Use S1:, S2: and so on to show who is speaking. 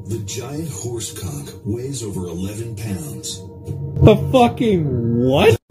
S1: The giant horse conch weighs over 11 pounds.
S2: The fucking what?